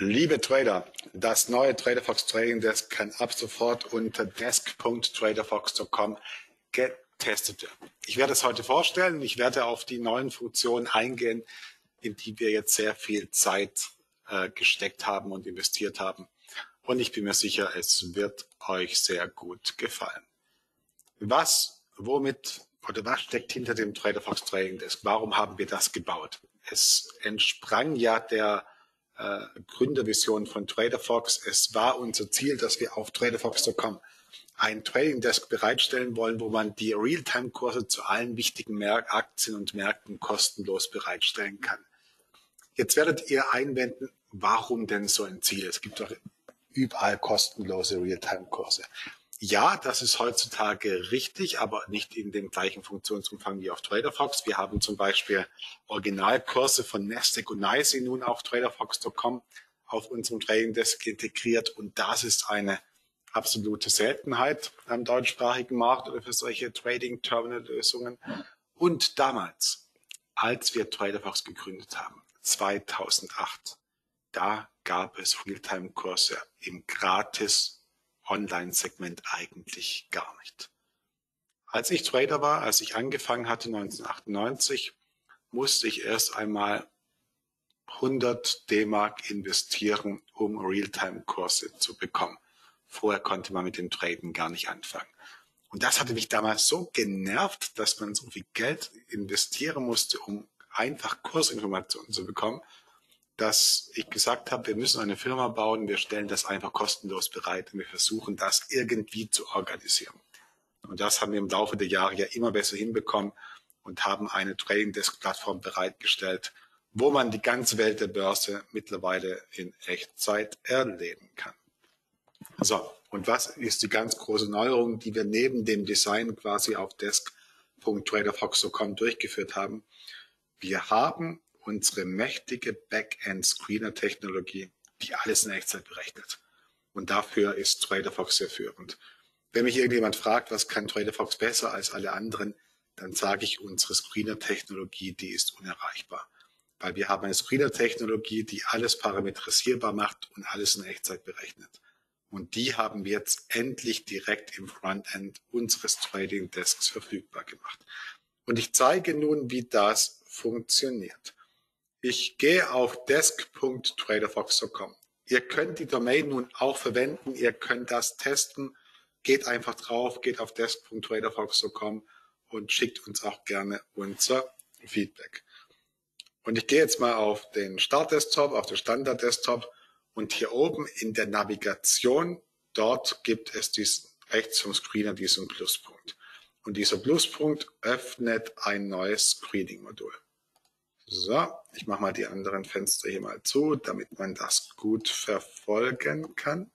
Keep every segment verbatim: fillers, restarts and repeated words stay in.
Liebe Trader, das neue TraderFox Trading Desk kann ab sofort unter desk punkt traderfox punkt com getestet werden. Ich werde es heute vorstellen. Ich werde auf die neuen Funktionen eingehen, in die wir jetzt sehr viel Zeit äh, gesteckt haben und investiert haben. Und ich bin mir sicher, es wird euch sehr gut gefallen. Was, womit oder was steckt hinter dem TraderFox Trading Desk? Warum haben wir das gebaut? Es entsprang ja der äh, Gründervision von TraderFox. Es war unser Ziel, dass wir auf traderfox punkt com ein Trading Desk bereitstellen wollen, wo man die Realtime-Kurse zu allen wichtigen Märk- Aktien und Märkten kostenlos bereitstellen kann. Jetzt werdet ihr einwenden, warum denn so ein Ziel? Es gibt doch überall kostenlose Realtime-Kurse. Ja, das ist heutzutage richtig, aber nicht in dem gleichen Funktionsumfang wie auf TraderFox. Wir haben zum Beispiel Originalkurse von Nasdaq und N Y S E nun auf traderfox punkt com auf unserem Trading Desk integriert, und das ist eine absolute Seltenheit am deutschsprachigen Markt oder für solche Trading-Terminal-Lösungen. Und damals, als wir TraderFox gegründet haben, zweitausendacht, da gab es Realtime-Kurse im gratis Online-Segment eigentlich gar nicht. Als ich Trader war, als ich angefangen hatte neunzehnhundertachtundneunzig, musste ich erst einmal hundert D-Mark investieren, um Realtime-Kurse zu bekommen. Vorher konnte man mit dem Traden gar nicht anfangen. Und das hatte mich damals so genervt, dass man so viel Geld investieren musste, um einfach Kursinformationen zu bekommen, dass ich gesagt habe, wir müssen eine Firma bauen, wir stellen das einfach kostenlos bereit und wir versuchen, das irgendwie zu organisieren. Und das haben wir im Laufe der Jahre ja immer besser hinbekommen und haben eine Trading Desk Plattform bereitgestellt, wo man die ganze Welt der Börse mittlerweile in Echtzeit erleben kann. So, und was ist die ganz große Neuerung, die wir neben dem Design quasi auf desk punkt traderfox punkt com durchgeführt haben? Wir haben unsere mächtige Backend-Screener-Technologie, die alles in Echtzeit berechnet. Und dafür ist TraderFox sehr führend. Wenn mich irgendjemand fragt, was kann TraderFox besser als alle anderen, dann sage ich, unsere Screener-Technologie, die ist unerreichbar. Weil wir haben eine Screener-Technologie, die alles parametrisierbar macht und alles in Echtzeit berechnet. Und die haben wir jetzt endlich direkt im Frontend unseres Trading Desks verfügbar gemacht. Und ich zeige nun, wie das funktioniert. Ich gehe auf desk punkt traderfox punkt com. Ihr könnt die Domain nun auch verwenden, ihr könnt das testen. Geht einfach drauf, geht auf desk punkt traderfox punkt com und schickt uns auch gerne unser Feedback. Und ich gehe jetzt mal auf den Start-Desktop, auf den Standard-Desktop, und hier oben in der Navigation, dort gibt es diesen, rechts vom Screener diesen Pluspunkt. Und dieser Pluspunkt öffnet ein neues Screening-Modul. So, ich mache mal die anderen Fenster hier mal zu, damit man das gut verfolgen kann.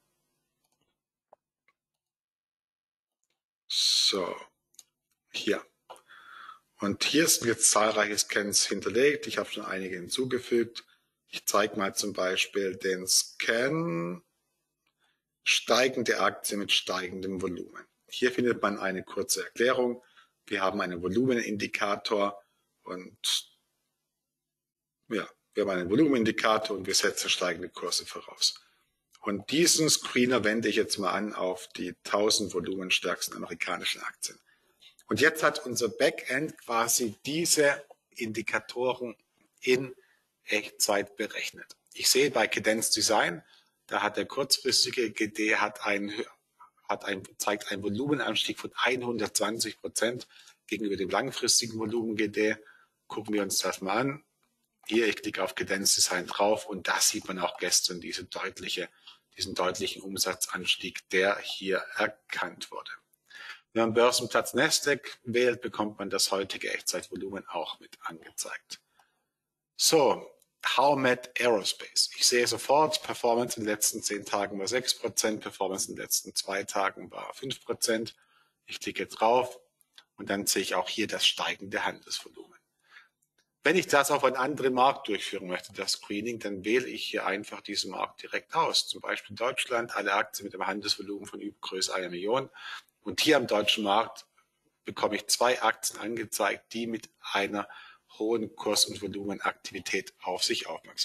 So, hier. Und hier sind jetzt zahlreiche Scans hinterlegt. Ich habe schon einige hinzugefügt. Ich zeige mal zum Beispiel den Scan steigende Aktie mit steigendem Volumen. Hier findet man eine kurze Erklärung. Wir haben einen Volumenindikator und ja, wir haben einen Volumenindikator und wir setzen steigende Kurse voraus. Und diesen Screener wende ich jetzt mal an auf die tausend volumenstärksten amerikanischen Aktien. Und jetzt hat unser Backend quasi diese Indikatoren in Echtzeit berechnet. Ich sehe bei Cadence Design, da hat der kurzfristige G D hat ein, hat ein, zeigt einen Volumenanstieg von hundertzwanzig Prozent gegenüber dem langfristigen Volumen G D. Gucken wir uns das mal an. Hier, ich klicke auf Cadence Design drauf und da sieht man auch gestern diese deutliche, diesen deutlichen Umsatzanstieg, der hier erkannt wurde. Wenn man Börsenplatz Nasdaq wählt, bekommt man das heutige Echtzeitvolumen auch mit angezeigt. So, Howmet Aerospace. Ich sehe sofort, Performance in den letzten zehn Tagen war sechs Prozent, Performance in den letzten zwei Tagen war fünf Prozent. Ich klicke drauf und dann sehe ich auch hier das steigende Handelsvolumen. Wenn ich das auf einen anderen Markt durchführen möchte, das Screening, dann wähle ich hier einfach diesen Markt direkt aus. Zum Beispiel Deutschland, alle Aktien mit einem Handelsvolumen von über größer einer Million. Und hier am deutschen Markt bekomme ich zwei Aktien angezeigt, die mit einer hohen Kurs- und Volumenaktivität auf sich aufmerksam machen.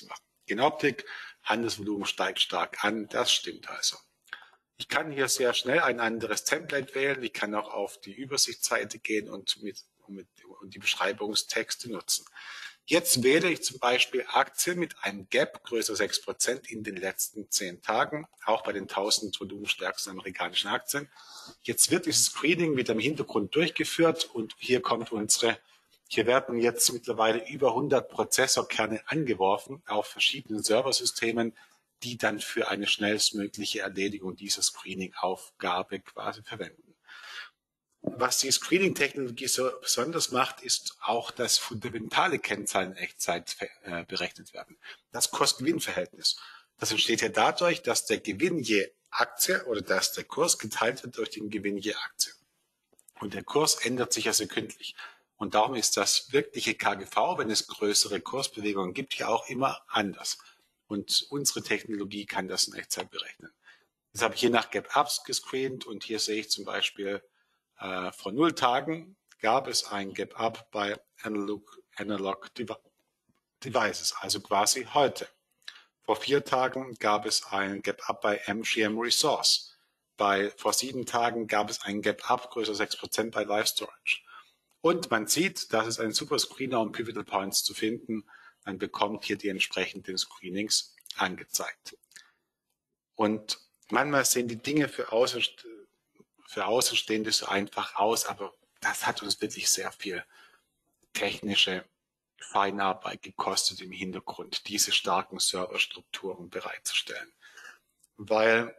Genoptik, Handelsvolumen steigt stark an, das stimmt also. Ich kann hier sehr schnell ein anderes Template wählen, ich kann auch auf die Übersichtsseite gehen und, mit, mit, und die Beschreibungstexte nutzen. Jetzt wähle ich zum Beispiel Aktien mit einem Gap größer sechs Prozent in den letzten zehn Tagen, auch bei den tausend volumenstärksten amerikanischen Aktien. Jetzt wird dieses Screening mit dem Hintergrund durchgeführt und hier kommt unsere, hier werden jetzt mittlerweile über hundert Prozessorkerne angeworfen auf verschiedenen Serversystemen, die dann für eine schnellstmögliche Erledigung dieser Screening-Aufgabe quasi verwenden. Was die Screening-Technologie so besonders macht, ist auch, dass fundamentale Kennzahlen in Echtzeit äh, berechnet werden. Das Kosten-Gewinn-Verhältnis. Das entsteht ja dadurch, dass der Gewinn je Aktie oder dass der Kurs geteilt wird durch den Gewinn je Aktie. Und der Kurs ändert sich ja sekündlich. Und darum ist das wirkliche K G V, wenn es größere Kursbewegungen gibt, ja auch immer anders. Und unsere Technologie kann das in Echtzeit berechnen. Das habe ich hier nach Gap-Ups gescreent und hier sehe ich zum Beispiel, äh, vor null Tagen gab es ein Gap-Up bei Analog, Analog Devices, also quasi heute. Vor vier Tagen gab es ein Gap-Up bei M G M Resource. Bei, vor sieben Tagen gab es ein Gap-Up größer sechs Prozent bei Live Storage. Und man sieht, das ist ein super Screener, um Pivotal Points zu finden. Man bekommt hier die entsprechenden Screenings angezeigt. Und manchmal sehen die Dinge für, Außen, für Außenstehende so einfach aus, aber das hat uns wirklich sehr viel technische Feinarbeit gekostet im Hintergrund, diese starken Serverstrukturen bereitzustellen. Weil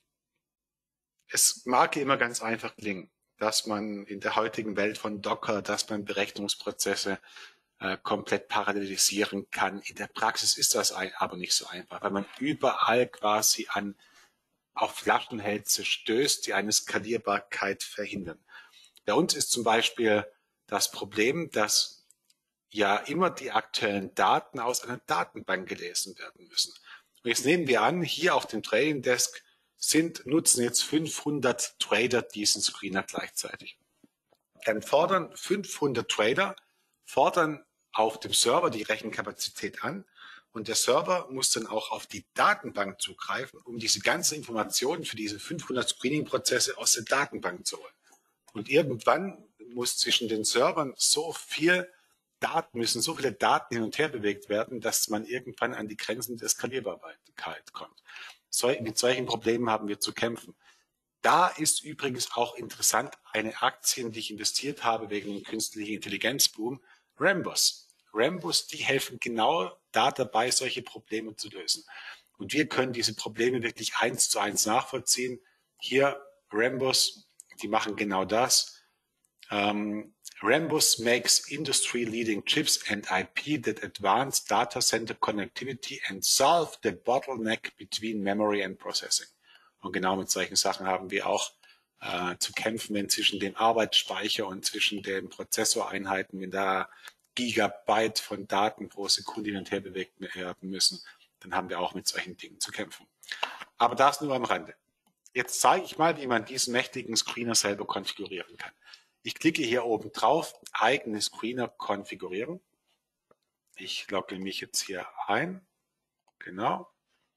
es mag immer ganz einfach klingen, dass man in der heutigen Welt von Docker, dass man Berechnungsprozesse äh, komplett parallelisieren kann. In der Praxis ist das ein, aber nicht so einfach, weil man überall quasi an auf Flaschenhälse stößt, die eine Skalierbarkeit verhindern. Bei uns ist zum Beispiel das Problem, dass ja immer die aktuellen Daten aus einer Datenbank gelesen werden müssen. Und jetzt nehmen wir an, hier auf dem Trading Desk sind, nutzen jetzt fünfhundert Trader diesen Screener gleichzeitig. Dann fordern fünfhundert Trader, fordern auf dem Server die Rechenkapazität an und der Server muss dann auch auf die Datenbank zugreifen, um diese ganzen Informationen für diese fünfhundert Screening-Prozesse aus der Datenbank zu holen. Und irgendwann muss zwischen den Servern so viel Daten, müssen so viele Daten hin und her bewegt werden, dass man irgendwann an die Grenzen der Skalierbarkeit kommt. So, mit solchen Problemen haben wir zu kämpfen. Da ist übrigens auch interessant eine Aktie, in die ich investiert habe wegen dem künstlichen Intelligenzboom, Rambus. Rambus, die helfen genau da dabei, solche Probleme zu lösen. Und wir können diese Probleme wirklich eins zu eins nachvollziehen. Hier Rambus, die machen genau das. Um, Rambus makes industry-leading chips and I P that advance data center connectivity and solve the bottleneck between memory and processing. Und genau mit solchen Sachen haben wir auch äh, zu kämpfen, wenn zwischen dem Arbeitsspeicher und zwischen den Prozessoreinheiten, wenn da Gigabyte von Daten pro Sekunde hin und her bewegt werden müssen, dann haben wir auch mit solchen Dingen zu kämpfen. Aber das nur am Rande. Jetzt zeige ich mal, wie man diesen mächtigen Screener selber konfigurieren kann. Ich klicke hier oben drauf, eigene Screener konfigurieren. Ich logge mich jetzt hier ein. Genau.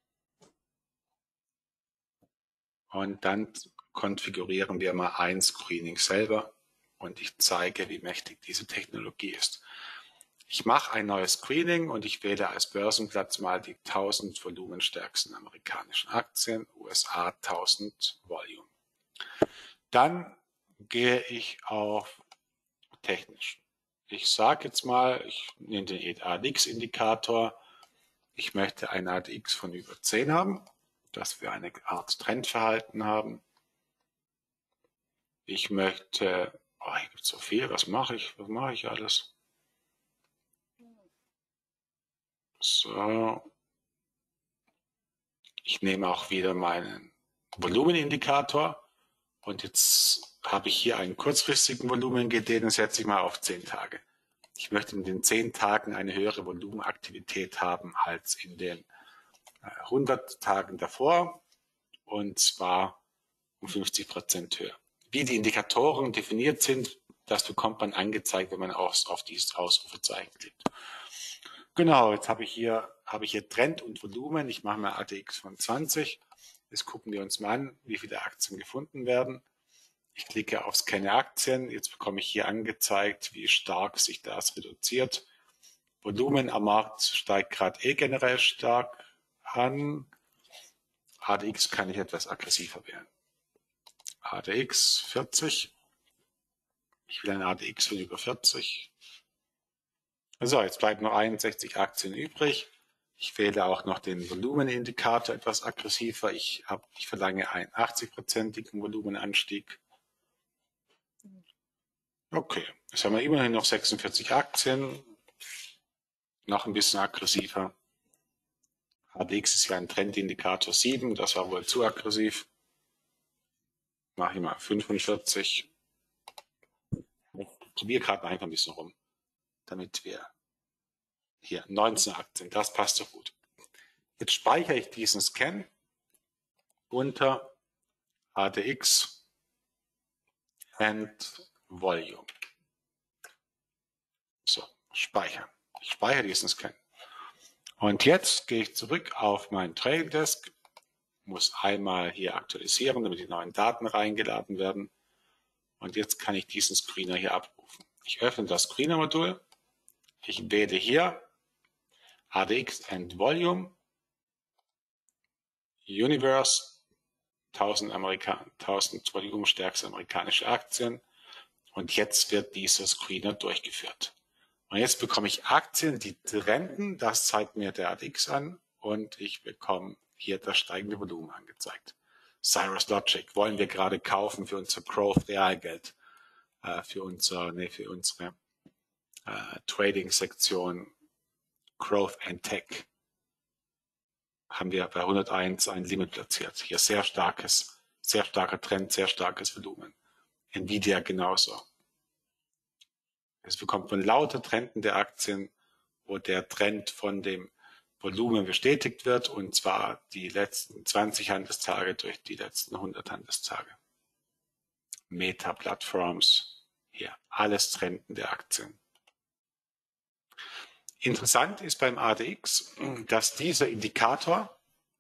Und dann konfigurieren wir mal ein Screening selber und ich zeige, wie mächtig diese Technologie ist. Ich mache ein neues Screening und ich wähle als Börsenplatz mal die tausend volumenstärksten amerikanischen Aktien, U S A tausend Volume. Dann gehe ich auf technisch. Ich sage jetzt mal, ich nehme den A D X-Indikator. Ich möchte ein A D X von über zehn haben, dass wir eine Art Trendverhalten haben. Ich möchte, oh, hier gibt es so viel, was mache ich, was mache ich alles? So. Ich nehme auch wieder meinen Volumenindikator und jetzt habe ich hier einen kurzfristigen Volumen, den setze ich mal auf zehn Tage. Ich möchte in den zehn Tagen eine höhere Volumenaktivität haben als in den hundert Tagen davor und zwar um fünfzig Prozent höher. Wie die Indikatoren definiert sind, das bekommt man angezeigt, wenn man auch auf dieses Ausrufezeichen klickt. Genau, jetzt habe ich hier, habe ich hier Trend und Volumen. Ich mache mal A T X von zwanzig. Jetzt gucken wir uns mal an, wie viele Aktien gefunden werden. Ich klicke auf Scanne Aktien. Jetzt bekomme ich hier angezeigt, wie stark sich das reduziert. Volumen am Markt steigt gerade eh generell stark an. A T X kann ich etwas aggressiver wählen. A T X vierzig. Ich will ein A T X von über vierzig. So, jetzt bleiben noch einundsechzig Aktien übrig. Ich wähle auch noch den Volumenindikator etwas aggressiver. Ich, hab, ich verlange einen achtzig-prozentigen Volumenanstieg. Okay, jetzt haben wir immerhin noch sechsundvierzig Aktien. Noch ein bisschen aggressiver. A T X ist ja ein Trendindikator sieben, das war wohl zu aggressiv. Mache ich mal fünfundvierzig. Ich probiere gerade einfach ein bisschen rum, damit wir hier neunzehn Aktien, das passt doch gut. Jetzt speichere ich diesen Scan unter A T X and Volume. So, speichern. Ich speichere diesen Scan. Und jetzt gehe ich zurück auf mein Trading Desk, muss einmal hier aktualisieren, damit die neuen Daten reingeladen werden. Und jetzt kann ich diesen Screener hier abrufen. Ich öffne das Screener-Modul. Ich wähle hier A T X and Volume, Universe, tausend, Amerika tausend volumensstärkste amerikanische Aktien. Und jetzt wird dieser Screener durchgeführt. Und jetzt bekomme ich Aktien, die trenden, das zeigt mir der A T X an. Und ich bekomme hier das steigende Volumen angezeigt. Cirrus Logic wollen wir gerade kaufen für unser Growth Realgeld, äh, für, unser, nee, für unsere äh, Trading-Sektion Growth and Tech. Haben wir bei hunderteins ein Limit platziert. Hier sehr starkes, sehr starker Trend, sehr starkes Volumen. Nvidia genauso. Es bekommt man lauter Trenden der Aktien, wo der Trend von dem Volumen bestätigt wird, und zwar die letzten zwanzig Handelstage durch die letzten hundert Handelstage. Meta-Plattforms, hier alles Trenden der Aktien. Interessant ist beim A T X, dass dieser Indikator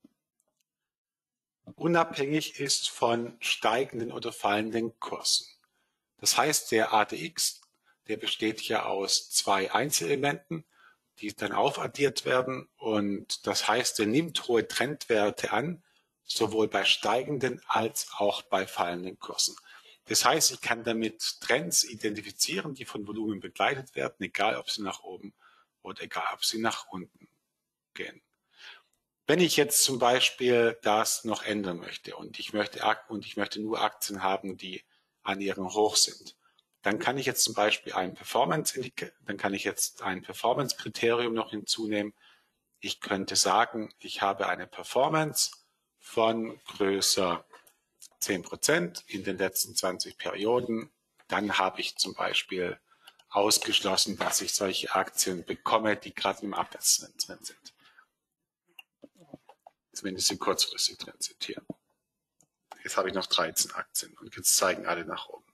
unabhängig ist von steigenden oder fallenden Kursen. Das heißt, der A T X, der besteht ja aus zwei Einzelelementen, die dann aufaddiert werden, und das heißt, er nimmt hohe Trendwerte an, sowohl bei steigenden als auch bei fallenden Kursen. Das heißt, ich kann damit Trends identifizieren, die von Volumen begleitet werden, egal ob sie nach oben oder egal ob sie nach unten gehen. Wenn ich jetzt zum Beispiel das noch ändern möchte und ich möchte, und ich möchte nur Aktien haben, die an ihrem Hoch sind, dann kann ich jetzt zum Beispiel ein Performance, dann kann ich jetzt ein Performance-Kriterium noch hinzunehmen. Ich könnte sagen, ich habe eine Performance von größer zehn Prozent in den letzten zwanzig Perioden. Dann habe ich zum Beispiel ausgeschlossen, dass ich solche Aktien bekomme, die gerade im Abwärtstrend drin sind. Zumindest im kurzfristig drin sind hier. Jetzt habe ich noch dreizehn Aktien und jetzt zeigen alle nach oben.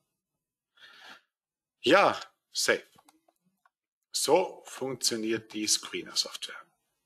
Ja, safe. So funktioniert die Screener-Software.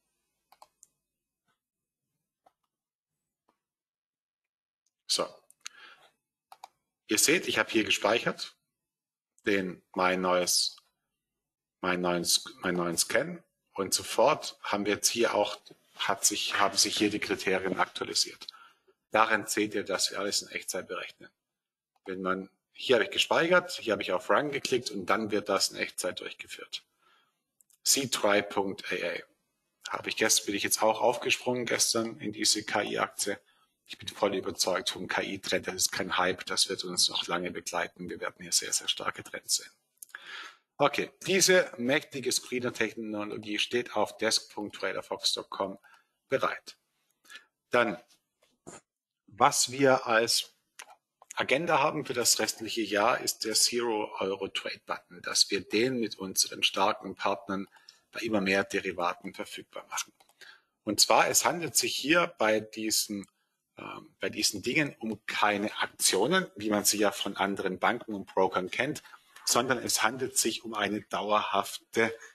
So. Ihr seht, ich habe hier gespeichert den, mein, neues, mein, neuen, mein neuen Scan, und sofort haben wir jetzt hier auch, hat sich, haben sich hier die Kriterien aktualisiert. Daran seht ihr, dass wir alles in Echtzeit berechnen. Wenn man Hier habe ich gespeichert, hier habe ich auf Run geklickt und dann wird das in Echtzeit durchgeführt. C drei Punkt A A. Habe ich gestern, bin ich jetzt auch aufgesprungen gestern in diese K I-Aktie. Ich bin voll überzeugt vom K I-Trend. Das ist kein Hype, das wird uns noch lange begleiten. Wir werden hier sehr, sehr starke Trends sehen. Okay, diese mächtige Screener-Technologie steht auf desk Punkt traderfox Punkt com bereit. Dann, was wir als Agenda haben für das restliche Jahr, ist der Zero-Euro-Trade-Button, dass wir den mit unseren starken Partnern bei immer mehr Derivaten verfügbar machen. Und zwar, es handelt sich hier bei diesen, äh, bei diesen Dingen um keine Aktionen, wie man sie ja von anderen Banken und Brokern kennt, sondern es handelt sich um eine dauerhafte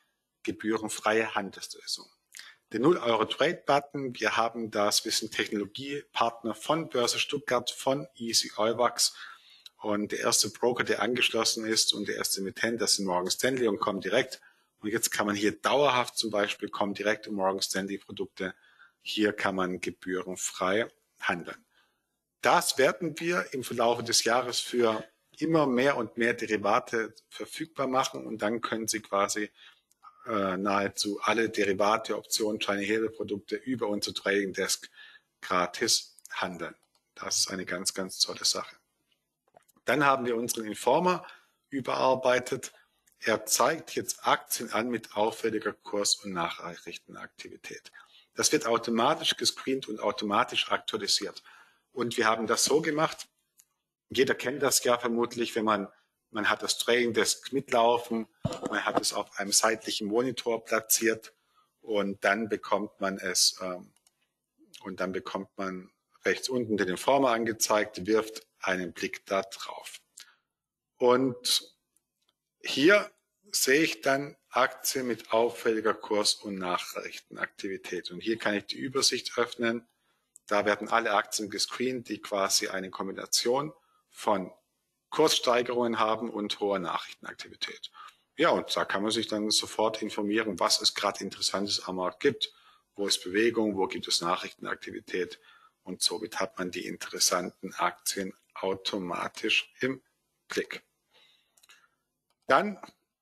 gebührenfreie Handelslösung. Der null Euro Trade Button, wir haben das, wir sind Technologiepartner von Börse Stuttgart, von Easy Euwax. Und der erste Broker, der angeschlossen ist und der erste Emittent, das sind Morgan Stanley und Comdirect. Und jetzt kann man hier dauerhaft zum Beispiel Comdirect und Morgan Stanley Produkte, hier kann man gebührenfrei handeln. Das werden wir im Verlauf des Jahres für immer mehr und mehr Derivate verfügbar machen und dann können Sie quasi äh, nahezu alle Derivate, Optionen, Scheine, Hebelprodukte über unser Trading Desk gratis handeln. Das ist eine ganz, ganz tolle Sache. Dann haben wir unseren Informer überarbeitet. Er zeigt jetzt Aktien an mit auffälliger Kurs- und Nachrichtenaktivität. Das wird automatisch gescreent und automatisch aktualisiert. Und wir haben das so gemacht, jeder kennt das ja vermutlich, wenn man, man hat das Trading Desk mitlaufen, man hat es auf einem seitlichen Monitor platziert und dann bekommt man es, ähm, und dann bekommt man rechts unten den Informer angezeigt, wirft einen Blick da drauf. Und hier sehe ich dann Aktien mit auffälliger Kurs- und Nachrichtenaktivität. Und hier kann ich die Übersicht öffnen. Da werden alle Aktien gescreent, die quasi eine Kombination von Kurssteigerungen haben und hoher Nachrichtenaktivität. Ja, und da kann man sich dann sofort informieren, was es gerade Interessantes am Markt gibt. Wo ist Bewegung, wo gibt es Nachrichtenaktivität. Und somit hat man die interessanten Aktien automatisch im Blick. Dann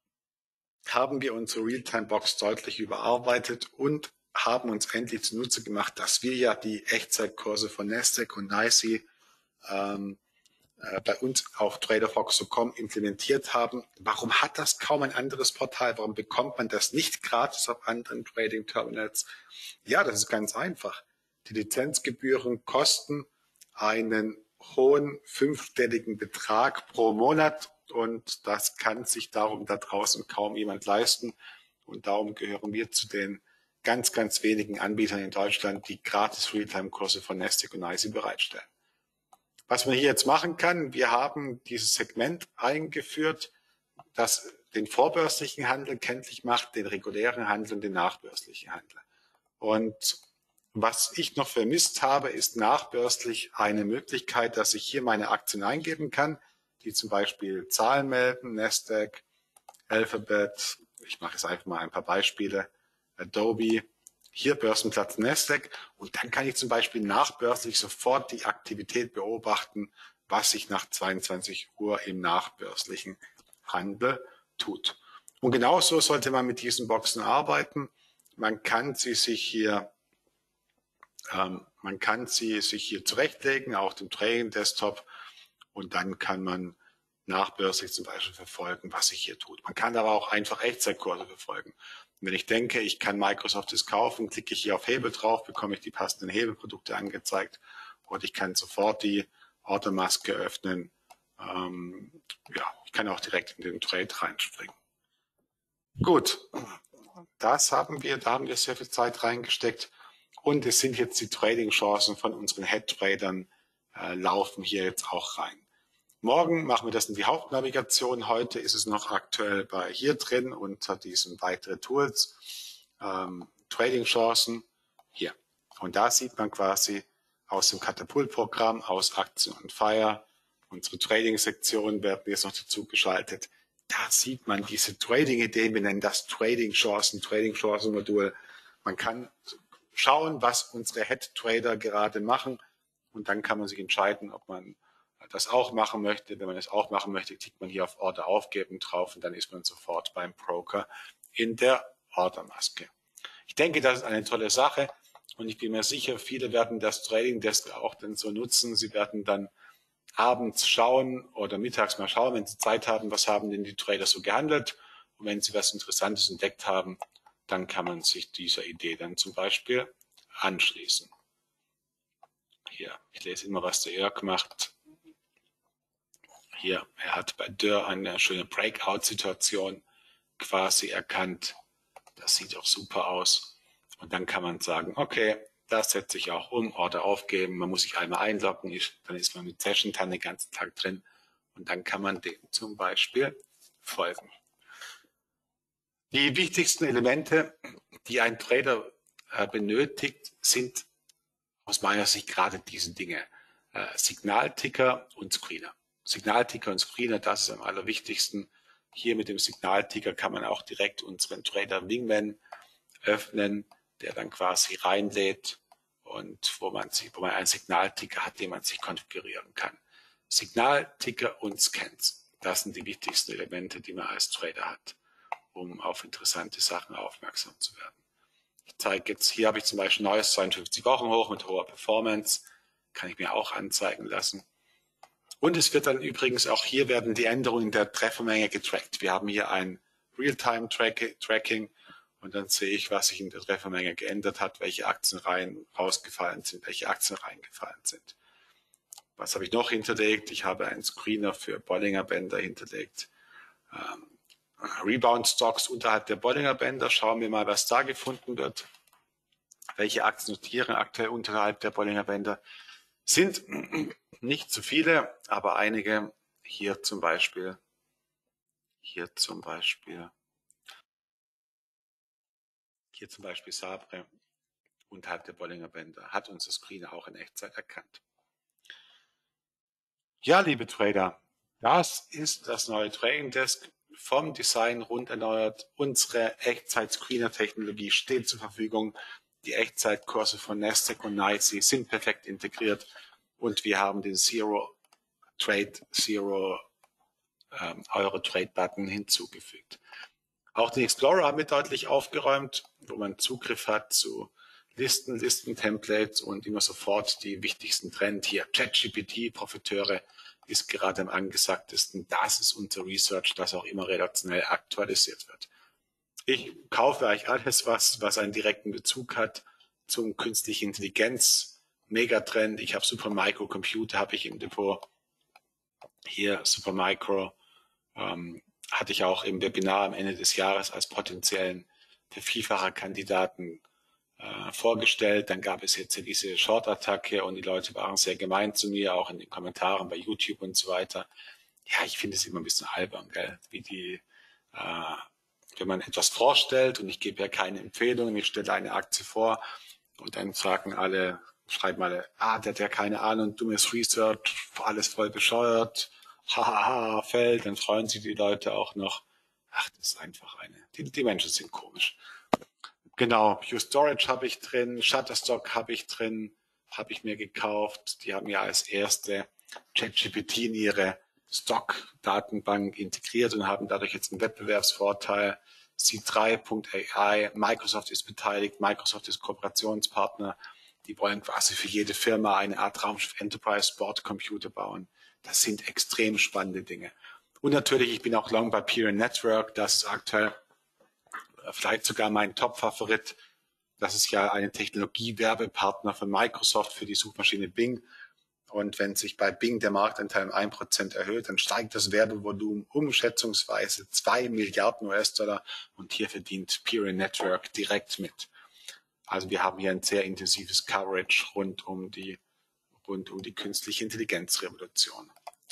haben wir unsere Realtime-Box deutlich überarbeitet und haben uns endlich zunutze gemacht, dass wir ja die Echtzeitkurse von Nasdaq und N Y S E ähm, äh, bei uns auf TraderFox Punkt com implementiert haben. Warum hat das kaum ein anderes Portal? Warum bekommt man das nicht gratis auf anderen Trading-Terminals? Ja, das ist ganz einfach. Die Lizenzgebühren kosten einen hohen fünfstelligen Betrag pro Monat und das kann sich darum da draußen kaum jemand leisten und darum gehören wir zu den ganz, ganz wenigen Anbietern in Deutschland, die gratis Realtime-Kurse von Nasdaq und N Y S E bereitstellen. Was man hier jetzt machen kann, wir haben dieses Segment eingeführt, das den vorbörslichen Handel kenntlich macht, den regulären Handel und den nachbörslichen Handel. Und was ich noch vermisst habe, ist nachbörslich eine Möglichkeit, dass ich hier meine Aktien eingeben kann, die zum Beispiel Zahlen melden, Nasdaq, Alphabet, ich mache jetzt einfach mal ein paar Beispiele, Adobe, hier Börsenplatz Nasdaq und dann kann ich zum Beispiel nachbörslich sofort die Aktivität beobachten, was sich nach zweiundzwanzig Uhr im nachbörslichen Handel tut. Und genauso sollte man mit diesen Boxen arbeiten. Man kann sie sich hier Ähm, man kann sie sich hier zurechtlegen, auch dem Trading Desktop, und dann kann man nachbörslich zum Beispiel verfolgen, was sich hier tut. Man kann aber auch einfach Echtzeitkurse verfolgen. Und wenn ich denke, ich kann Microsoft das kaufen, klicke ich hier auf Hebel drauf, bekomme ich die passenden Hebelprodukte angezeigt und ich kann sofort die Ordermaske öffnen. Ähm, ja, ich kann auch direkt in den Trade reinspringen. Gut, das haben wir, da haben wir sehr viel Zeit reingesteckt. Und es sind jetzt die Trading-Chancen von unseren Head-Tradern, äh, laufen hier jetzt auch rein. Morgen machen wir das in die Hauptnavigation. Heute ist es noch aktuell bei hier drin unter diesen weitere Tools. Ähm, Trading-Chancen hier. Und da sieht man quasi aus dem Katapult-Programm, aus Aktien und Fire. Unsere Trading-Sektion werden jetzt noch dazu geschaltet. Da sieht man diese Trading-Ideen. Wir nennen das Trading-Chancen, Trading-Chancen-Modul. Man kann schauen, was unsere Head-Trader gerade machen und dann kann man sich entscheiden, ob man das auch machen möchte. Wenn man das auch machen möchte, klickt man hier auf Order aufgeben drauf und dann ist man sofort beim Broker in der Ordermaske. Ich denke, das ist eine tolle Sache und ich bin mir sicher, viele werden das Trading Desk auch dann so nutzen. Sie werden dann abends schauen oder mittags mal schauen, wenn sie Zeit haben, was haben denn die Trader so gehandelt und wenn sie was Interessantes entdeckt haben, dann kann man sich dieser Idee dann zum Beispiel anschließen. Hier, ich lese immer, was der Jörg macht. Hier, er hat bei Dürr eine schöne Breakout-Situation quasi erkannt. Das sieht auch super aus. Und dann kann man sagen, okay, das setze ich auch um, Order aufgeben. Man muss sich einmal einloggen, dann ist man mit Session dann den ganzen Tag drin. Und dann kann man dem zum Beispiel folgen. Die wichtigsten Elemente, die ein Trader äh, benötigt, sind aus meiner Sicht gerade diese Dinge. Äh, Signalticker und Screener. Signalticker und Screener, das ist am allerwichtigsten. Hier mit dem Signalticker kann man auch direkt unseren Trader Wingman öffnen, der dann quasi reinlädt und wo man, sich, wo man einen Signalticker hat, den man sich konfigurieren kann. Signalticker und Scans, das sind die wichtigsten Elemente, die man als Trader hat, um auf interessante Sachen aufmerksam zu werden. Ich zeige jetzt, hier habe ich zum Beispiel neues zweiundfünfzig Wochen hoch mit hoher Performance, kann ich mir auch anzeigen lassen. Und es wird dann übrigens auch hier werden die Änderungen der Treffermenge getrackt. Wir haben hier ein Realtime-Tracking und dann sehe ich, was sich in der Treffermenge geändert hat, welche Aktien rein rausgefallen sind, welche Aktien reingefallen sind. Was habe ich noch hinterlegt? Ich habe einen Screener für Bollinger Bänder hinterlegt. Ähm, Rebound Stocks unterhalb der Bollinger Bänder. Schauen wir mal, was da gefunden wird. Welche Aktien notieren aktuell unterhalb der Bollinger Bänder? Sind nicht zu viele, aber einige. Hier zum Beispiel, hier zum Beispiel, hier zum Beispiel Sabre unterhalb der Bollinger Bänder. Hat unser Screener auch in Echtzeit erkannt. Ja, liebe Trader, das ist das neue Trading Desk. Vom Design rund erneuert. Unsere Echtzeit-Screener-Technologie steht zur Verfügung. Die Echtzeitkurse von Nasdaq und N Y S E sind perfekt integriert und wir haben den Zero Trade, Zero ähm, Euro Trade Button hinzugefügt. Auch den Explorer haben wir deutlich aufgeräumt, wo man Zugriff hat zu Listen, Listen-Templates und immer sofort die wichtigsten Trends. Hier ChatGPT, Profiteure, ist gerade am angesagtesten. Das ist unser Research, das auch immer relativ aktualisiert wird. Ich kaufe eigentlich alles, was, was einen direkten Bezug hat zum künstliche Intelligenz. Megatrend. Ich habe Supermicro Computer, habe ich im Depot. Hier Supermicro ähm, hatte ich auch im Webinar am Ende des Jahres als potenziellen Vervielfacher-Kandidaten äh, vorgestellt. Dann gab es jetzt ja diese Short-Attacke und die Leute waren sehr gemein zu mir, auch in den Kommentaren bei YouTube und so weiter. Ja, ich finde es immer ein bisschen albern, gell? Wie die, äh, wenn man etwas vorstellt und ich gebe ja keine Empfehlungen, ich stelle eine Aktie vor und dann sagen alle, schreiben alle, ah, der hat ja keine Ahnung, dummes Research, alles voll bescheuert, hahaha, fällt, dann freuen sich die Leute auch noch. Ach, das ist einfach eine, die, die Menschen sind komisch. Genau, Pure Storage habe ich drin, Shutterstock habe ich drin, habe ich mir gekauft. Die haben ja als erste ChatGPT in ihre Stock-Datenbank integriert und haben dadurch jetzt einen Wettbewerbsvorteil. C drei Punkt A I, Microsoft ist beteiligt, Microsoft ist Kooperationspartner. Die wollen quasi für jede Firma eine Art Raumschiff Enterprise Bordcomputer bauen. Das sind extrem spannende Dinge. Und natürlich, ich bin auch long bei Peer Network, das ist aktuell vielleicht sogar mein Top-Favorit. Das ist ja eine Technologie-Werbepartner von Microsoft für die Suchmaschine Bing. Und wenn sich bei Bing der Marktanteil um ein Prozent erhöht, dann steigt das Werbevolumen um schätzungsweise zwei Milliarden U S-Dollar und hier verdient Peer Network direkt mit. Also wir haben hier ein sehr intensives Coverage rund um die, rund um die künstliche Intelligenzrevolution.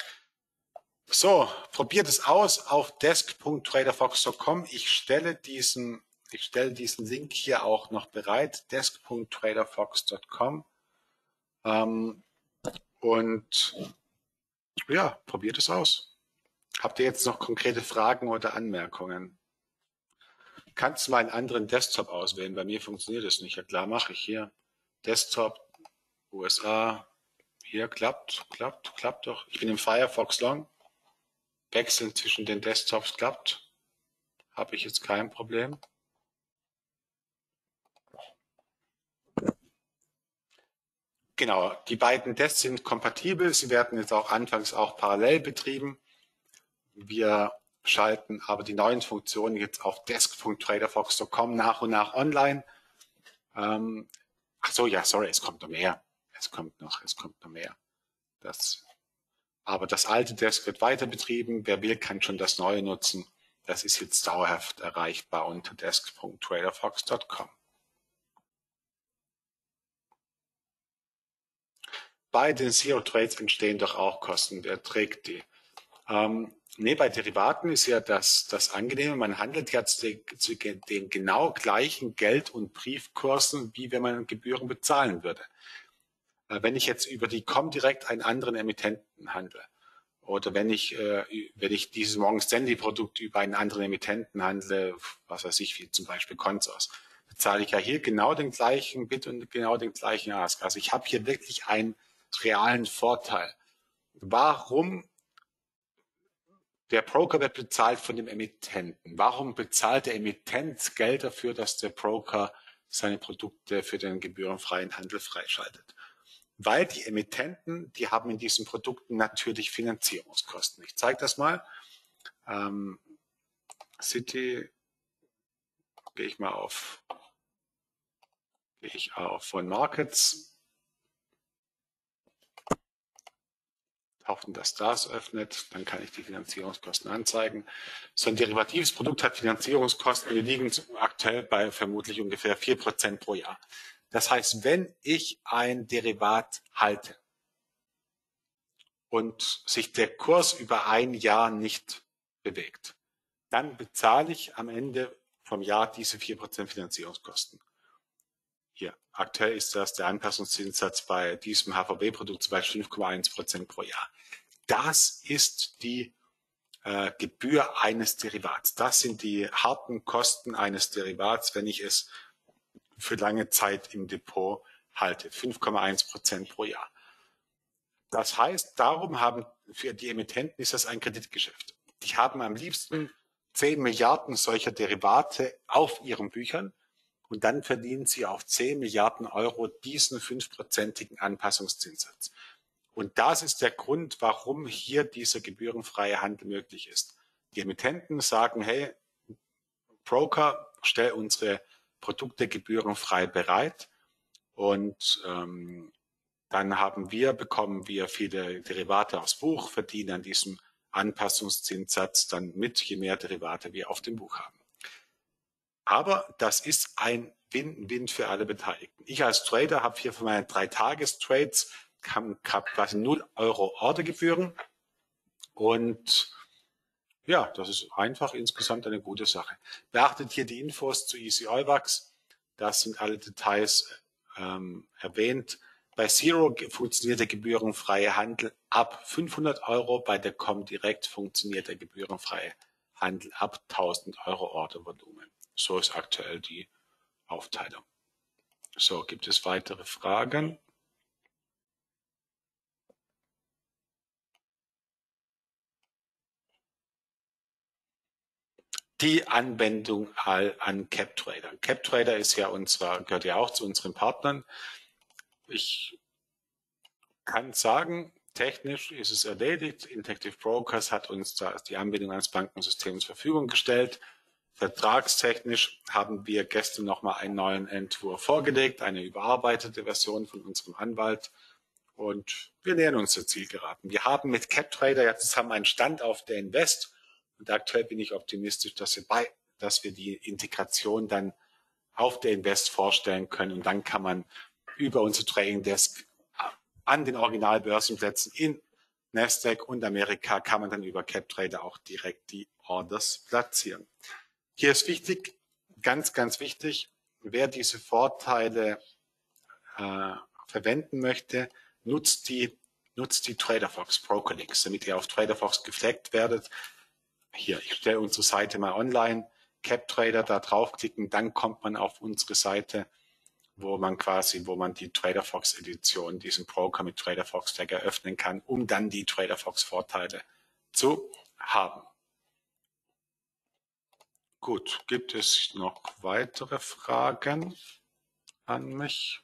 So, probiert es aus auf desk Punkt traderfox Punkt com. Ich stelle diesen, ich stelle diesen Link hier auch noch bereit, desk Punkt traderfox Punkt com. Ähm, und ja, probiert es aus. Habt ihr jetzt noch konkrete Fragen oder Anmerkungen? Kannst du mal einen anderen Desktop auswählen? Bei mir funktioniert das nicht. Ja klar, mache ich hier. Desktop, U S A. Hier klappt, klappt, klappt doch. Ich bin im Firefox Long. Wechseln zwischen den Desktops klappt. Habe ich jetzt kein Problem. Genau, die beiden Tests sind kompatibel. Sie werden jetzt auch anfangs auch parallel betrieben. Wir schalten aber die neuen Funktionen jetzt auf desk Punkt traderfox Punkt com nach und nach online. Ähm, ach so, ja, sorry, es kommt noch mehr. Es kommt noch, es kommt noch mehr. Das, aber das alte Desk wird weiter betrieben. Wer will, kann schon das neue nutzen. Das ist jetzt dauerhaft erreichbar unter desk Punkt traderfox Punkt com. Bei den Zero Trades entstehen doch auch Kosten. Wer trägt die? Ähm, Nee, bei Derivaten ist ja das, das Angenehme, man handelt ja zu den, zu den genau gleichen Geld- und Briefkursen, wie wenn man Gebühren bezahlen würde. Wenn ich jetzt über die Comdirect einen anderen Emittenten handle, oder wenn ich, äh, wenn ich dieses Morgan Stanley Produkt über einen anderen Emittenten handle, was weiß ich, wie zum Beispiel Consos, bezahle ich ja hier genau den gleichen Bit und genau den gleichen Ask. Also ich habe hier wirklich einen realen Vorteil. Warum? Der Broker wird bezahlt von dem Emittenten. Warum bezahlt der Emittent Geld dafür, dass der Broker seine Produkte für den gebührenfreien Handel freischaltet? Weil die Emittenten, die haben in diesen Produkten natürlich Finanzierungskosten. Ich zeige das mal. Ähm, City, gehe ich mal auf, gehe ich auf One Markets. Hoffen, dass das öffnet, dann kann ich die Finanzierungskosten anzeigen. So ein derivatives Produkt hat Finanzierungskosten, die liegen aktuell bei vermutlich ungefähr vier Prozent pro Jahr. Das heißt, wenn ich ein Derivat halte und sich der Kurs über ein Jahr nicht bewegt, dann bezahle ich am Ende vom Jahr diese vier Prozent Finanzierungskosten. Hier, aktuell ist das der Anpassungszinssatz bei diesem H V B-Produkt zum Beispiel fünf Komma eins Prozent pro Jahr. Das ist die äh, Gebühr eines Derivats. Das sind die harten Kosten eines Derivats, wenn ich es für lange Zeit im Depot halte. fünf Komma eins Prozent pro Jahr. Das heißt, darum haben für die Emittenten ist das ein Kreditgeschäft. Die haben am liebsten zehn Milliarden solcher Derivate auf ihren Büchern und dann verdienen sie auf zehn Milliarden Euro diesen fünfprozentigen Anpassungszinssatz. Und das ist der Grund, warum hier dieser gebührenfreie Handel möglich ist. Die Emittenten sagen, hey, Broker, stell unsere Produkte gebührenfrei bereit und ähm, dann haben wir, bekommen wir viele Derivate aufs Buch, verdienen an diesem Anpassungszinssatz dann mit, je mehr Derivate wir auf dem Buch haben. Aber das ist ein Win-Win für alle Beteiligten. Ich als Trader habe hier für meine drei Tagestrades habe quasi null Euro Ordergebühren und ja, das ist einfach insgesamt eine gute Sache. Beachtet hier die Infos zu Easy Euwax. Das sind alle Details ähm, erwähnt. Bei Zero funktioniert der gebührenfreie Handel ab fünfhundert Euro. Bei der Comdirect funktioniert der gebührenfreie Handel ab tausend Euro Ordervolumen. So ist aktuell die Aufteilung. So, gibt es weitere Fragen? Die Anwendung an CapTrader. CapTrader ist ja unser, gehört ja auch zu unseren Partnern. Ich kann sagen, technisch ist es erledigt. Interactive Brokers hat uns da die Anbindung eines Bankensystems zur Verfügung gestellt. Vertragstechnisch haben wir gestern nochmal einen neuen Entwurf vorgelegt, eine überarbeitete Version von unserem Anwalt. Und wir nähern uns der Zielgeraden. Wir haben mit CapTrader ja zusammen einen Stand auf der Invest. Und aktuell bin ich optimistisch, dass wir, bei, dass wir die Integration dann auf der Invest vorstellen können. Und dann kann man über unsere Trading Desk an den Originalbörsenplätzen in Nasdaq und Amerika kann man dann über CapTrader auch direkt die Orders platzieren. Hier ist wichtig, ganz, ganz wichtig, wer diese Vorteile äh, verwenden möchte, nutzt die, nutzt die TraderFox Broker Links, damit ihr auf TraderFox gefleckt werdet. Hier, ich stelle unsere Seite mal online, CapTrader, da draufklicken, dann kommt man auf unsere Seite, wo man quasi, wo man die TraderFox Edition, diesen Broker mit TraderFox Tag eröffnen kann, um dann die TraderFox Vorteile zu haben. Gut, gibt es noch weitere Fragen an mich?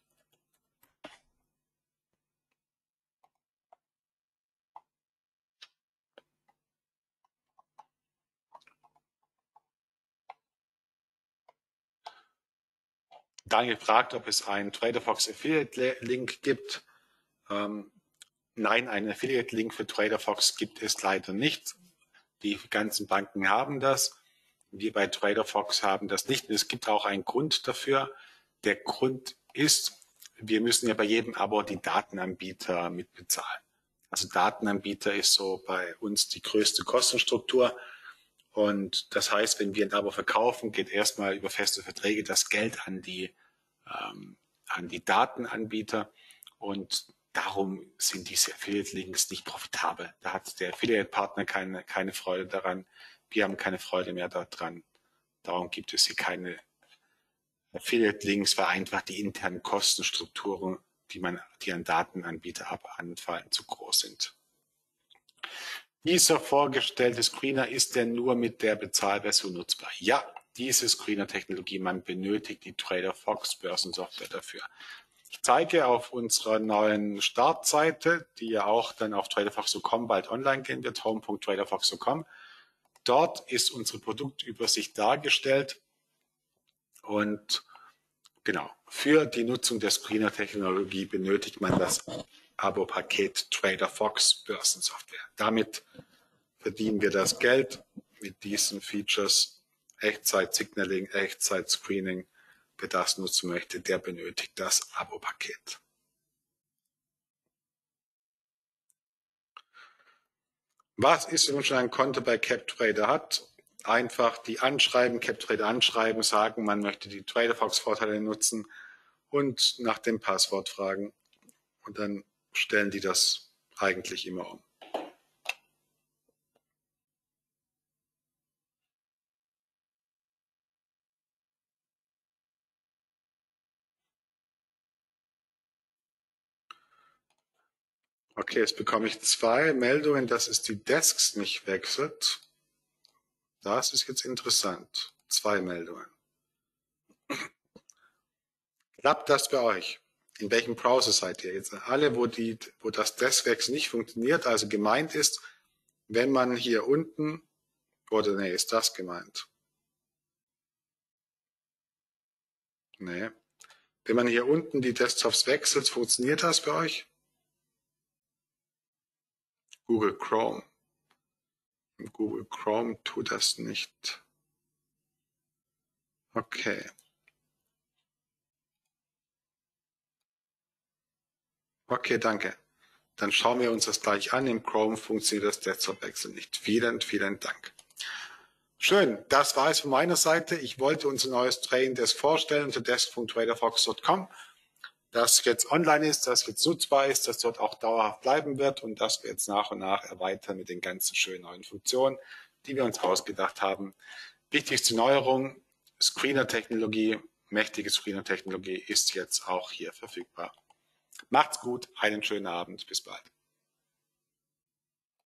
Daniel fragt, ob es einen TraderFox Affiliate-Link gibt. Ähm, nein, einen Affiliate-Link für TraderFox gibt es leider nicht. Die ganzen Banken haben das. Wir bei TraderFox haben das nicht. Es gibt auch einen Grund dafür. Der Grund ist, wir müssen ja bei jedem Abo die Datenanbieter mitbezahlen. Also Datenanbieter ist so bei uns die größte Kostenstruktur. Und das heißt, wenn wir ein Abo verkaufen, geht erstmal über feste Verträge das Geld an die, ähm, an die Datenanbieter. Und darum sind diese Affiliate-Links nicht profitabel. Da hat der Affiliate-Partner keine, keine Freude daran. Wir haben keine Freude mehr daran. Darum gibt es hier keine Affiliate-Links, weil einfach die internen Kostenstrukturen, die man, die an Datenanbieter anfallen, zu groß sind. Dieser vorgestellte Screener ist denn nur mit der Bezahlversion nutzbar? Ja, diese Screener-Technologie, man benötigt die TraderFox Börsensoftware dafür. Ich zeige auf unserer neuen Startseite, die ja auch dann auf traderfox punkt com bald online gehen wird, home punkt traderfox punkt com. Dort ist unsere Produktübersicht dargestellt und genau, für die Nutzung der Screener-Technologie benötigt man das Abo-Paket TraderFox Börsensoftware. Damit verdienen wir das Geld mit diesen Features, Echtzeit-Signaling, Echtzeit-Screening. Wer das nutzen möchte, der benötigt das Abo-Paket. Was ist, wenn man schon ein Konto bei CapTrader hat? Einfach die anschreiben, CapTrader anschreiben, sagen, man möchte die TraderFox-Vorteile nutzen und nach dem Passwort fragen. Und dann stellen die das eigentlich immer um. Okay, jetzt bekomme ich zwei Meldungen, dass es die Desks nicht wechselt. Das ist jetzt interessant. Zwei Meldungen. Klappt das bei euch? In welchem Browser seid ihr jetzt? Alle, wo, die, wo das Deskwechsel nicht funktioniert, also gemeint ist, wenn man hier unten, oder nee, ist das gemeint? Nee. Wenn man hier unten die Desktops wechselt, funktioniert das bei euch? Google Chrome. Im Google Chrome tut das nicht. Okay. Okay, danke. Dann schauen wir uns das gleich an. Im Chrome funktioniert das Desktop-Wechsel nicht. Vielen, vielen Dank. Schön, das war es von meiner Seite. Ich wollte unser neues Trading Desk vorstellen unter desk punkt traderfox punkt com, das jetzt online ist, das jetzt nutzbar ist, das dort auch dauerhaft bleiben wird und das wir jetzt nach und nach erweitern mit den ganzen schönen neuen Funktionen, die wir uns ausgedacht haben. Wichtigste Neuerung, Screener-Technologie, mächtige Screener-Technologie ist jetzt auch hier verfügbar. Macht's gut, einen schönen Abend, bis bald.